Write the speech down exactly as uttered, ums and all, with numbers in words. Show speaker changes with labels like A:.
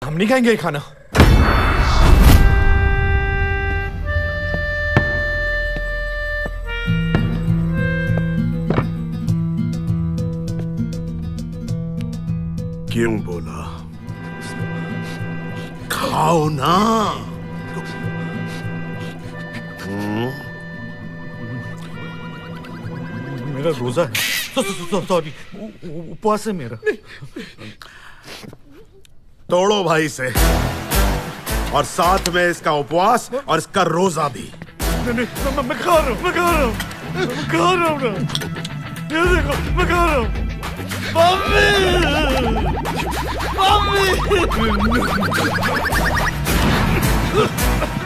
A: हम नहीं खाएंगे ये खाना।
B: क्यों बोला? खाओ ना।
C: मेरा रोजा है, सॉरी, उपवास है मेरा।
B: तोड़ो भाई से, और साथ में इसका उपवास और इसका रोजा भी।
C: नहीं, नहीं, मैं, मैं खा रहा हूँ, मैं खा रहा हूँ, मैं खा रहा हूँ ना। ये देखो, मैं खा रहा हूँ। Mummy, mummy.